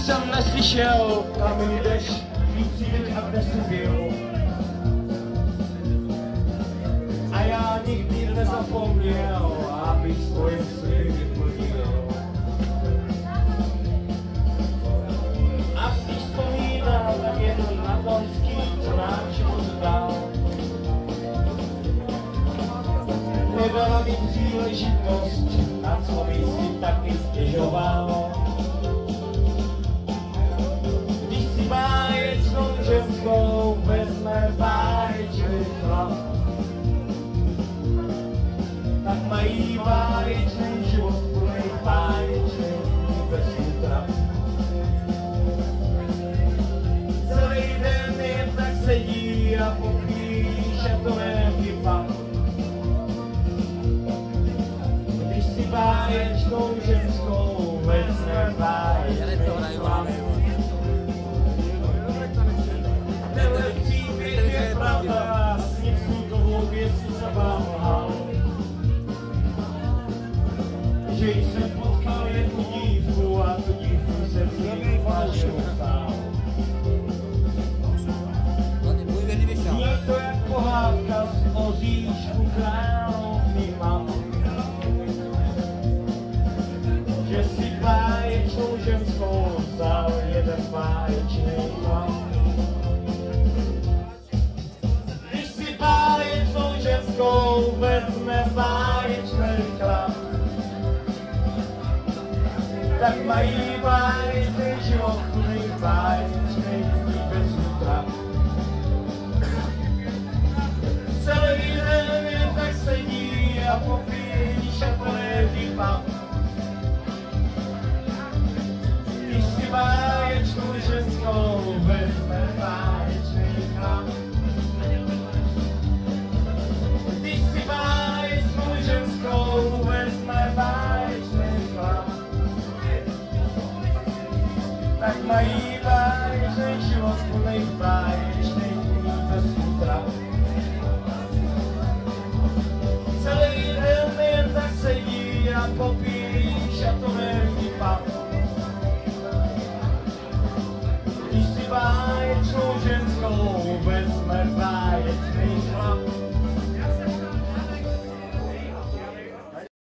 jsem neslyšel, kam jdeš, výcvik a kde jsi byl. A já nikdy nezapomněl, abych svoje sliby vyplnil. A když vzpomínám, tak je to natonský, co nám život dal. Nedala mi příležitost, na co by si taky stěžoval. Když si báječnou ženskou vezme báječný chlap, tak mají báječný život, plnej báječný bez útrap. Celý den jen tak sedí a popíše to piva. Když si báječnou ženskou vezme báječný chlap, tenhle příběh je pravda, s ním skutkovou věcí se vám lhal. Že jsem potkal jednu dívku a tu dívku jsem si falšou stál. Zní to jak pohádka z Oříšku královny mám. Že si báječnou ženskou vzal jeden báječný chlap. Když si báječnou ženskou vezme báječný chlap, tak mají báječný život, plný báječný bez útrap. Celý den jen tak sedí a popíjí šaplé piva. Když si báječnou ženskou vezme báječný chlap. Když si báječnou ženskou vezme báječný chlap, tak mají báječný život, plnej báječný.